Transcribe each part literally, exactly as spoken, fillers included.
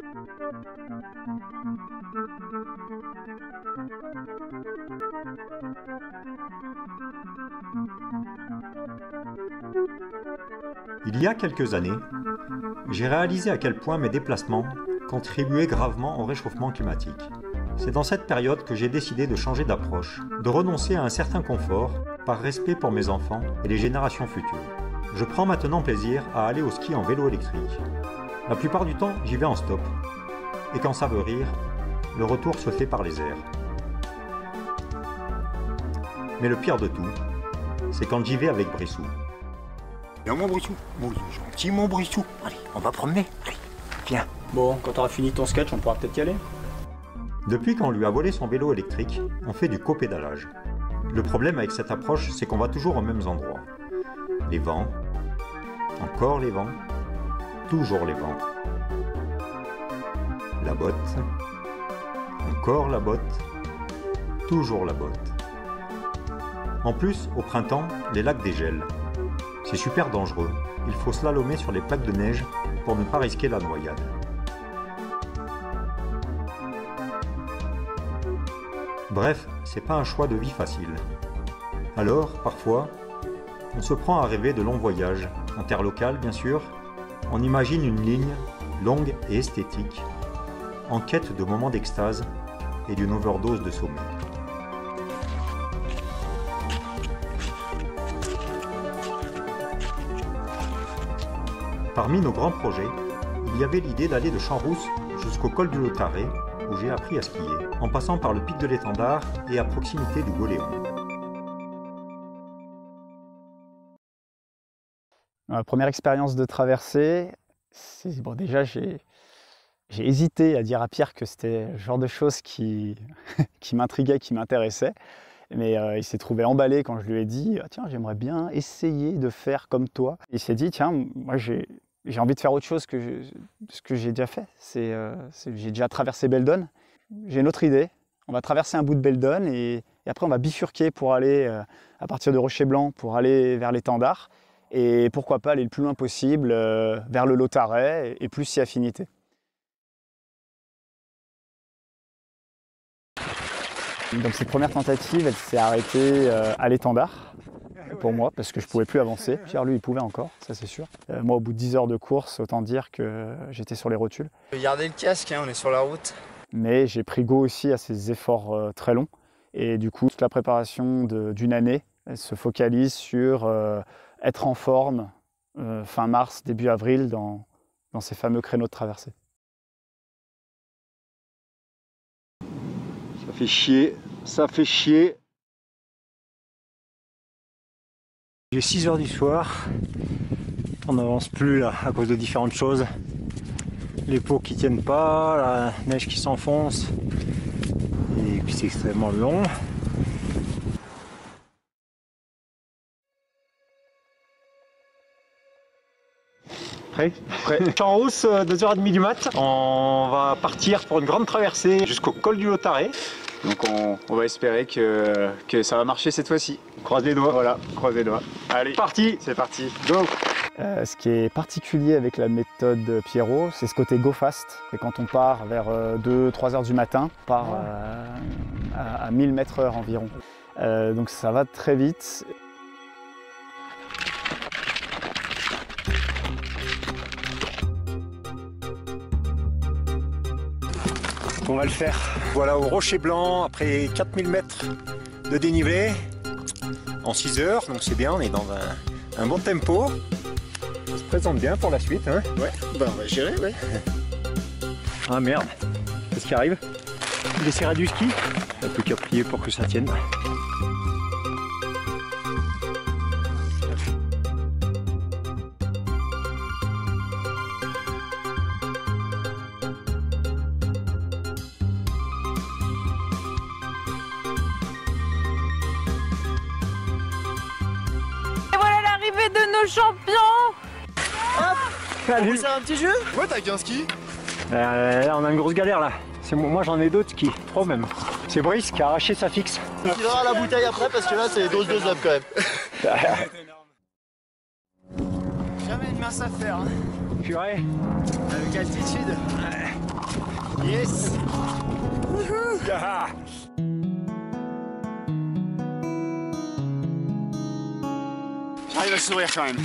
Il y a quelques années, j'ai réalisé à quel point mes déplacements contribuaient gravement au réchauffement climatique. C'est dans cette période que j'ai décidé de changer d'approche, de renoncer à un certain confort par respect pour mes enfants et les générations futures. Je prends maintenant plaisir à aller au ski en vélo électrique. La plupart du temps, j'y vais en stop. Et quand ça veut rire, le retour se fait par les airs. Mais le pire de tout, c'est quand j'y vais avec Brissou. Viens mon Brissou, mon gentil mon Brissou. Allez, on va promener. Allez, viens. Bon, quand t'auras fini ton sketch, on pourra peut-être y aller. Depuis qu'on lui a volé son vélo électrique, on fait du copédalage. Le problème avec cette approche, c'est qu'on va toujours aux mêmes endroits. Les vents, encore les vents, toujours les vents. La botte, encore la botte, toujours la botte. En plus, au printemps, les lacs dégèlent. C'est super dangereux, il faut slalomer sur les plaques de neige pour ne pas risquer la noyade. Bref, c'est pas un choix de vie facile. Alors, parfois, on se prend à rêver de longs voyages, en terre locale bien sûr, on imagine une ligne longue et esthétique, en quête de moments d'extase et d'une overdose de sommeil. Parmi nos grands projets, il y avait l'idée d'aller de Champs-Rousses jusqu'au col du Lautaret, où j'ai appris à skier, en passant par le pic de l'Étendard et à proximité du Goléon. La première expérience de traversée, c'est bon, déjà j'ai j'ai hésité à dire à Pierre que c'était le genre de choses qui, qui m'intriguait, qui m'intéressait. Mais euh, il s'est trouvé emballé quand je lui ai dit ah, « Tiens, j'aimerais bien essayer de faire comme toi ». Il s'est dit « Tiens, moi j'ai j'ai envie de faire autre chose que je, ce que j'ai déjà fait. C'est, euh, c'est, j'ai déjà traversé Beldon. J'ai une autre idée. On va traverser un bout de Beldon et, et après on va bifurquer pour aller euh, à partir de Rocher Blanc pour aller vers l'Étendard. Et pourquoi pas aller le plus loin possible euh, vers le Lautaret et, et plus si affinité. » Donc cette première tentative, elle s'est arrêtée euh, à l'Étendard pour moi parce que je ne pouvais plus avancer. Pierre, lui, il pouvait encore, ça c'est sûr. Euh, moi, au bout de dix heures de course, autant dire que j'étais sur les rotules. Gardez le casque, hein, on est sur la route. Mais j'ai pris goût aussi à ces efforts euh, très longs. Et du coup, toute la préparation de, d'une année, elle se focalise sur euh, être en forme euh, fin mars, début avril, dans, dans ces fameux créneaux de traversée. Ça fait chier, ça fait chier. Il est six heures du soir, on n'avance plus là à cause de différentes choses. Les pots qui tiennent pas, la neige qui s'enfonce, et puis c'est extrêmement long. Prêt ? Prêt. Champs-Rousses, deux heures trente du mat. On va partir pour une grande traversée jusqu'au col du Lautaret. Donc on, on va espérer que, que ça va marcher cette fois-ci. Croise les doigts. Voilà, croise les doigts. Allez, parti. C'est parti. Go. Euh, ce qui est particulier avec la méthode Pierrot, c'est ce côté go fast. Et quand on part vers euh, deux trois heures du matin, on part euh, à, à mille mètres heure environ. Euh, donc ça va très vite. On va le faire. Voilà, au Rocher Blanc, après quatre mille mètres de dénivelé, en six heures, donc c'est bien, on est dans un, un bon tempo. Ça se présente bien pour la suite, hein. Ouais, bah on va gérer, ouais. Ah merde, qu'est-ce qui arrive? Il essaiera du ski. Il n'y a plus qu'à prier pour que ça tienne. De nos champions. Hop. Salut. On fait un petit jeu. Ouais, t'as qu'un ski. Euh, là, on a une grosse galère là. C'est moi, moi j'en ai d'autres skis, trop même. C'est Brice qui a arraché sa fixe. Il aura la bouteille après parce que là c'est dose deux up quand même. Jamais une mince affaire. Hein. Purée. Avec altitude. Yes. J'arrive à sourire quand même.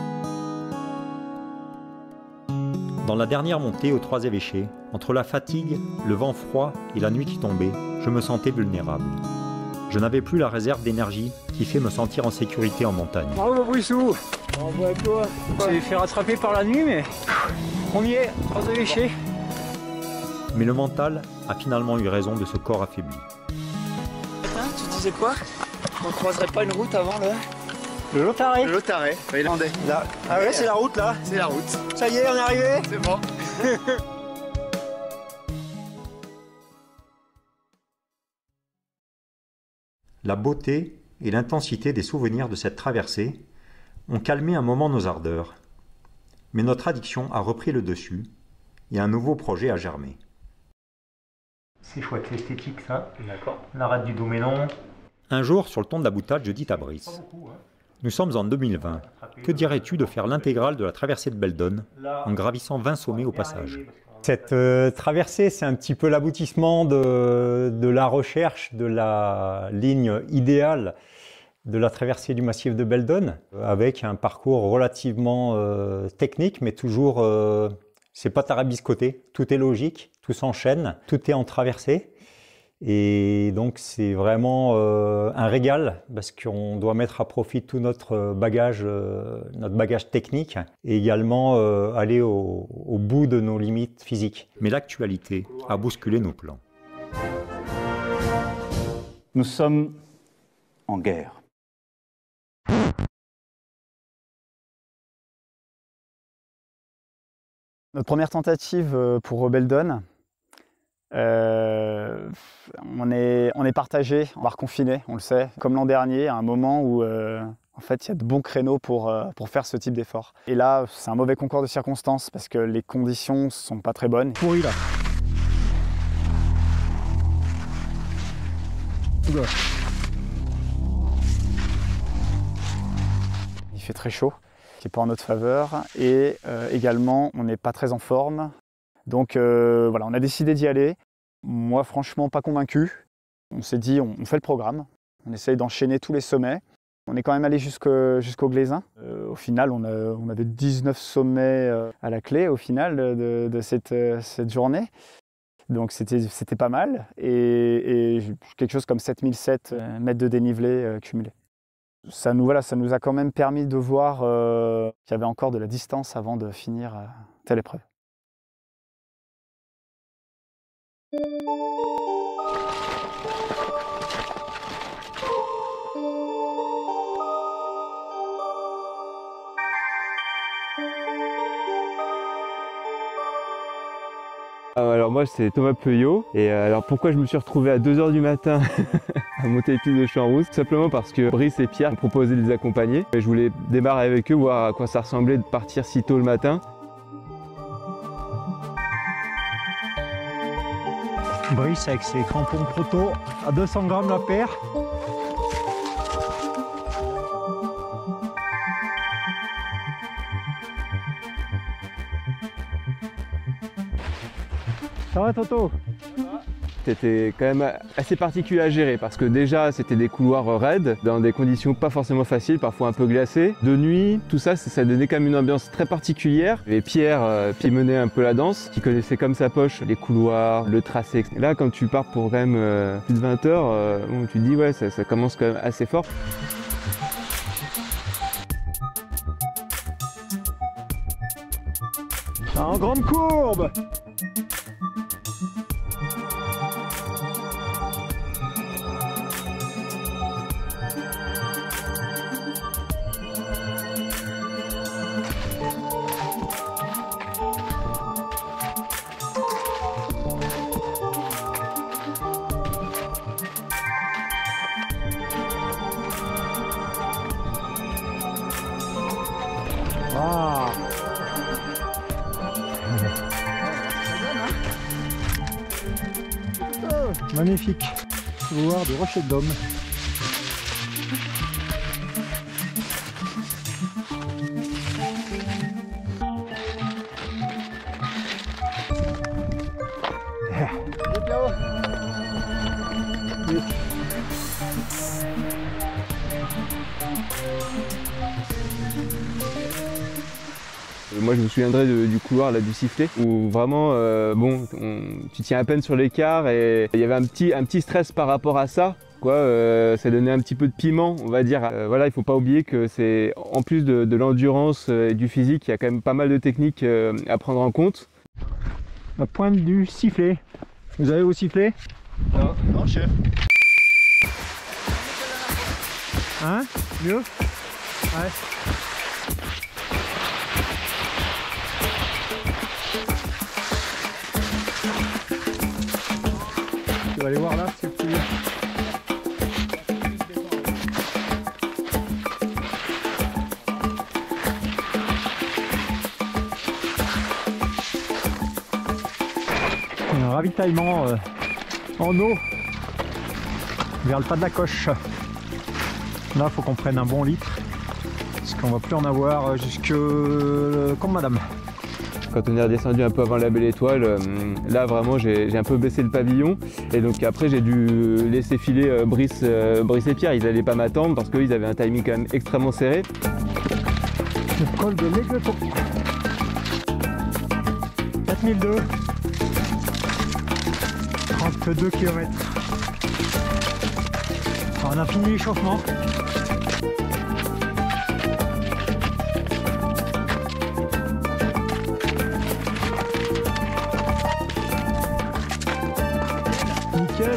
Dans la dernière montée aux Trois Évêchés, entre la fatigue, le vent froid et la nuit qui tombait, je me sentais vulnérable. Je n'avais plus la réserve d'énergie qui fait me sentir en sécurité en montagne. Bravo Brissou. Bravo à toi. On s'est fait rattraper par la nuit, mais on y est, Trois Évêchés. Mais le mental a finalement eu raison de ce corps affaibli. Tu disais quoi? On croiserait pas une route avant le... Le Lotaré. Le Lotaré, irlandais. Là. Ah ouais, c'est la route là. C'est la route. Ça y est, on est arrivé. C'est bon. La beauté et l'intensité des souvenirs de cette traversée ont calmé un moment nos ardeurs. Mais notre addiction a repris le dessus et un nouveau projet a germé. C'est chouette, c'est esthétique ça. D'accord. La rade du Doménon. Un jour, sur le ton de la boutade, je dis à Brice: nous sommes en deux mille vingt. Que dirais-tu de faire l'intégrale de la traversée de Beldon en gravissant vingt sommets au passage? Cette euh, traversée, c'est un petit peu l'aboutissement de, de la recherche de la ligne idéale de la traversée du massif de Beldon, avec un parcours relativement euh, technique, mais toujours, euh, c'est pas tarabiscoté, tout est logique, tout s'enchaîne, tout est en traversée. Et donc c'est vraiment euh, un régal parce qu'on doit mettre à profit tout notre bagage, euh, notre bagage technique et également euh, aller au, au bout de nos limites physiques. Mais l'actualité a bousculé nos plans. Nous sommes en guerre. Notre première tentative pour Beldon, euh, on est, on est partagé, on va reconfiner, on le sait, comme l'an dernier, à un moment où euh, en fait, il y a de bons créneaux pour, euh, pour faire ce type d'effort. Et là, c'est un mauvais concours de circonstances parce que les conditions sont pas très bonnes. Pourri là. Oula. Il fait très chaud, qui n'est pas en notre faveur, et euh, également, on n'est pas très en forme. Donc euh, voilà, on a décidé d'y aller. Moi, franchement, pas convaincu. On s'est dit, on, on fait le programme. On essaye d'enchaîner tous les sommets. On est quand même allé jusqu'au jusqu'au Glésin. Euh, au final, on, a, on avait dix-neuf sommets euh, à la clé au final de, de cette, euh, cette journée. Donc c'était pas mal. Et, et quelque chose comme sept mille sept euh, mètres de dénivelé euh, cumulé. Ça nous, voilà, ça nous a quand même permis de voir euh, qu'il y avait encore de la distance avant de finir euh, telle épreuve. Alors moi c'est Thomas Peuillot et alors pourquoi je me suis retrouvé à deux heures du matin à monter les pistes de Champs-Rousses? Tout simplement parce que Brice et Pierre m'ont proposé de les accompagner et je voulais démarrer avec eux, voir à quoi ça ressemblait de partir si tôt le matin. Brice avec ses crampons proto à deux cents grammes la paire. Ça va Toto? C'était quand même assez particulier à gérer parce que déjà c'était des couloirs raides, dans des conditions pas forcément faciles, parfois un peu glacées. De nuit, tout ça, ça donnait quand même une ambiance très particulière. Et Pierre, euh, qui menait un peu la danse, qui connaissait comme sa poche les couloirs, le tracé. Et là, quand tu pars pour quand même euh, plus de vingt heures, euh, bon, tu te dis ouais, ça, ça commence quand même assez fort. En grande courbe. Ah. Oh, magnifique couloir de Rocher de Dôme. Moi je me souviendrai de, du couloir là, du sifflet où vraiment euh, bon, on, tu tiens à peine sur l'écart et il y avait un petit, un petit stress par rapport à ça. Quoi, euh, ça donnait un petit peu de piment, on va dire. Euh, voilà, il ne faut pas oublier que c'est en plus de, de l'endurance et du physique, il y a quand même pas mal de techniques euh, à prendre en compte. La pointe du sifflet. Vous avez vos sifflets? Non, non, chef. Hein? Mieux? Ouais. Tu vas aller voir là, c'est plus... Un ravitaillement euh, en eau vers le pas de la coche. Là, il faut qu'on prenne un bon litre parce qu'on va plus en avoir jusque euh, comme madame. Quand on est redescendu un peu avant la Belle Étoile, euh, là vraiment j'ai un peu baissé le pavillon et donc après j'ai dû laisser filer euh, Brice, euh, Brice et Pierre. Ils n'allaient pas m'attendre parce qu'ils avaient un timing quand même extrêmement serré. Le col de l'Aigleton. quatre mille deux. trente-deux kilomètres. On a fini l'échauffement. Nickel.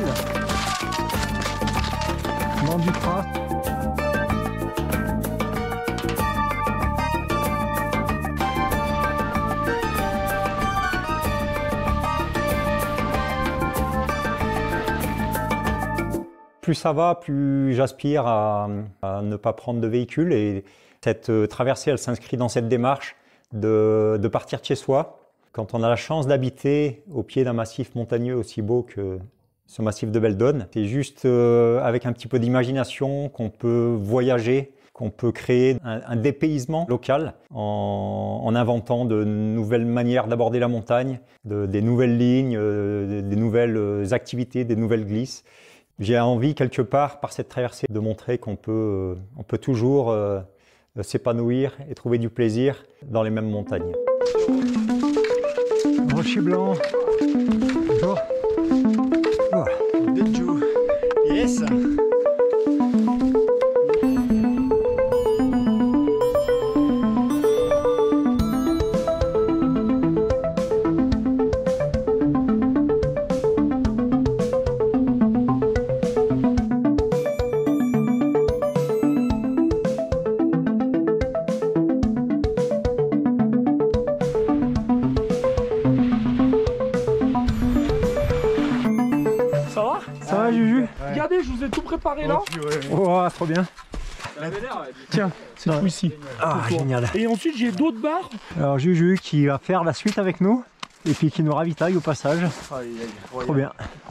Vent du Prat. Plus ça va, plus j'aspire à, à ne pas prendre de véhicule et cette euh, traversée, elle s'inscrit dans cette démarche de, de partir de chez soi. Quand on a la chance d'habiter au pied d'un massif montagneux aussi beau que ce massif de Belledonne, c'est juste euh, avec un petit peu d'imagination qu'on peut voyager, qu'on peut créer un, un dépaysement local en, en inventant de nouvelles manières d'aborder la montagne, de, des nouvelles lignes, euh, des, des nouvelles activités, des nouvelles glisses. J'ai envie, quelque part, par cette traversée, de montrer qu'on peut, euh, on peut toujours euh, s'épanouir et trouver du plaisir dans les mêmes montagnes. Rocher blanc. Bonjour. Voilà. Benjo. Yes. Ça va, Juju? Ouais. Regardez, je vous ai tout préparé là. Oh, trop bien. Tiens, c'est tout ici. Ah, génial. Et ensuite, j'ai d'autres barres. Alors, Juju qui va faire la suite avec nous et puis qui nous ravitaille au passage. Trop bien.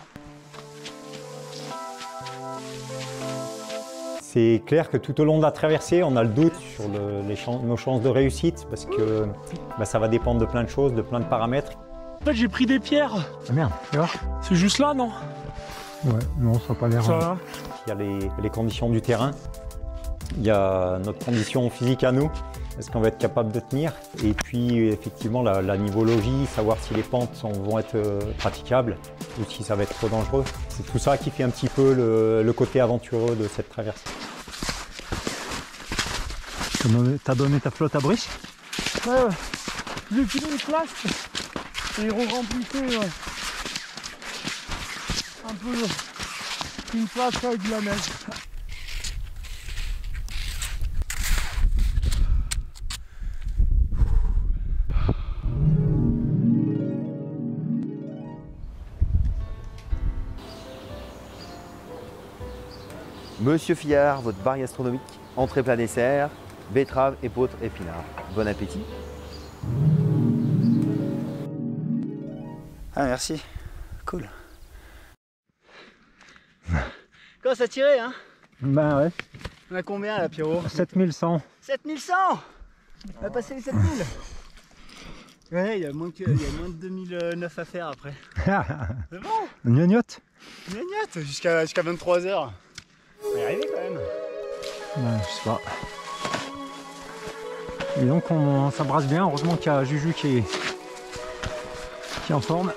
C'est clair que tout au long de la traversée, on a le doute sur le, les chan nos chances de réussite parce que bah, ça va dépendre de plein de choses, de plein de paramètres. En fait, j'ai pris des pierres. Ah merde, tu vois? C'est juste là, non? Ouais, non, ça n'a pas l'air. Ça va. Il y a les, les conditions du terrain, il y a notre condition physique à nous, est-ce qu'on va être capable de tenir? Et puis effectivement la, la nivologie, savoir si les pentes sont, vont être euh, praticables ou si ça va être trop dangereux. C'est tout ça qui fait un petit peu le, le côté aventureux de cette traversée. T'as donné ta flotte à Brice? Ouais, ouais. J'ai filé une place et ils ont rempli ouais. un peu une place avec de la neige. Monsieur Fillard, votre bar gastronomique, entrée plat dessert, betterave, épeautre, épinards. Bon appétit. Ah merci, cool. Quoi, ça tirait hein? Ben ouais. On a combien là Pierrot? sept mille cent. sept mille cent. On a passé les sept mille. Ouais, il y a moins que, il y a moins de deux mille neuf à faire après. C'est bon. Gnognotte. Gnognotte jusqu'à jusqu'à vingt-trois heures. On va y arriver quand même. Ouais, je sais pas. Et donc on, ça brasse bien, heureusement qu'il y a Juju qui est, qui est en forme.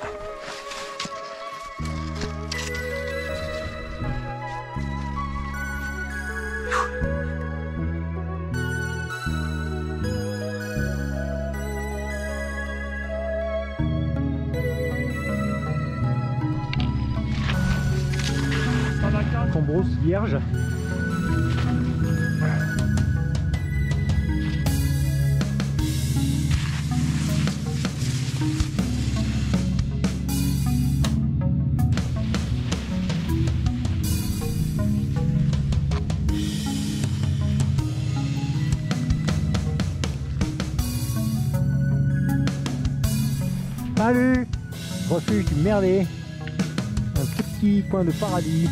Qu'on brosse vierge. Salut, refuge du Merlet, un petit coin de paradis.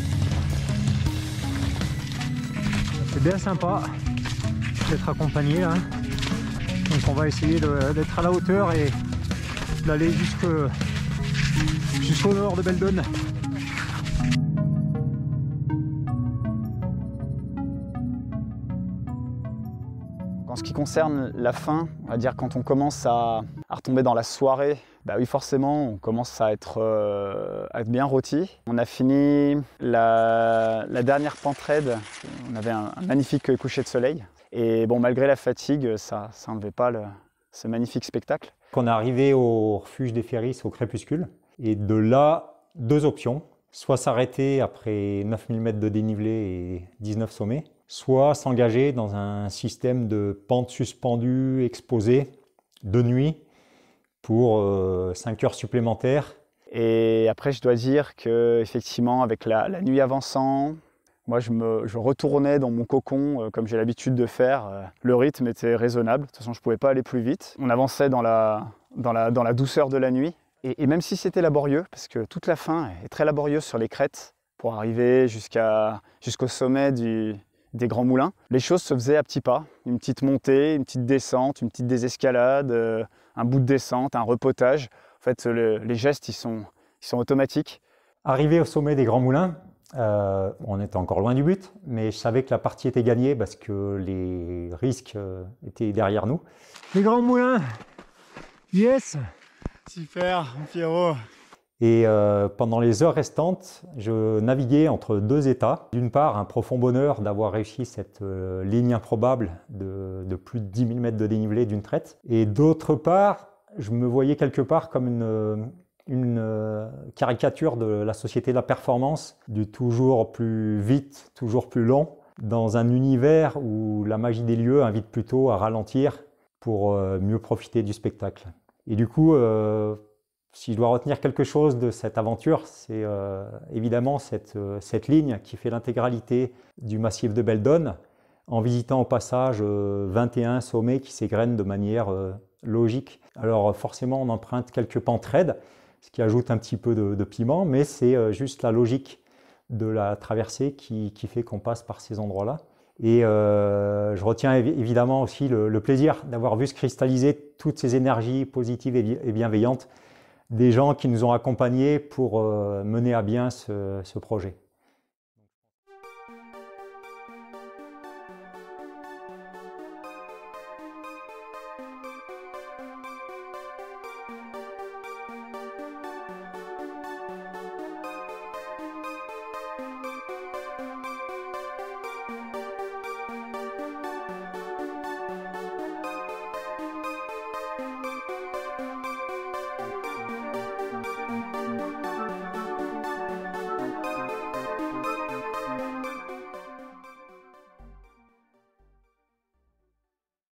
C'est bien sympa d'être accompagné là. Donc on va essayer d'être à la hauteur et d'aller jusque jusqu'au nord de Beldon. En ce qui concerne la fin, on va dire quand on commence à, à retomber dans la soirée, bah oui forcément on commence à être, euh, à être bien rôti. On a fini la, la dernière pente raide, on avait un, un magnifique coucher de soleil. Et bon, malgré la fatigue, ça n'enlevait pas le, ce magnifique spectacle. On est arrivé au refuge des Ferris au crépuscule. Et de là, deux options. Soit s'arrêter après neuf mille mètres de dénivelé et dix-neuf sommets, soit s'engager dans un système de pente suspendue exposée de nuit pour euh, cinq heures supplémentaires. Et après, je dois dire qu'effectivement, avec la, la nuit avançant, moi, je, me, je retournais dans mon cocon, euh, comme j'ai l'habitude de faire. Euh, le rythme était raisonnable. De toute façon, je ne pouvais pas aller plus vite. On avançait dans la, dans la, dans la douceur de la nuit. Et, et même si c'était laborieux, parce que toute la fin est très laborieuse sur les crêtes, pour arriver jusqu'à, jusqu'au sommet du, des Grands Moulins, les choses se faisaient à petits pas. Une petite montée, une petite descente, une petite désescalade, euh, un bout de descente, un repotage. En fait, le, les gestes, ils sont, ils sont automatiques. Arrivé au sommet des Grands Moulins, Euh, on était encore loin du but, mais je savais que la partie était gagnée parce que les risques euh, étaient derrière nous. Les Grands Moulins, yes! Super, Pierrot! Et euh, pendant les heures restantes, je naviguais entre deux états. D'une part, un profond bonheur d'avoir réussi cette euh, ligne improbable de, de plus de dix mille mètres de dénivelé d'une traite. Et d'autre part, je me voyais quelque part comme une... une euh, caricature de la société de la performance, du toujours plus vite, toujours plus long, dans un univers où la magie des lieux invite plutôt à ralentir pour euh, mieux profiter du spectacle. Et du coup, euh, si je dois retenir quelque chose de cette aventure, c'est euh, évidemment cette, euh, cette ligne qui fait l'intégralité du massif de Beldon, en visitant au passage euh, vingt et un sommets qui s'égrènent de manière euh, logique. Alors forcément, on emprunte quelques pentes raides, ce qui ajoute un petit peu de, de piment, mais c'est euh, juste la logique de la traversée qui, qui fait qu'on passe par ces endroits-là. Et euh, je retiens évi évidemment aussi le, le plaisir d'avoir vu se cristalliser toutes ces énergies positives et, bi et bienveillantes des gens qui nous ont accompagnés pour euh, mener à bien ce, ce projet.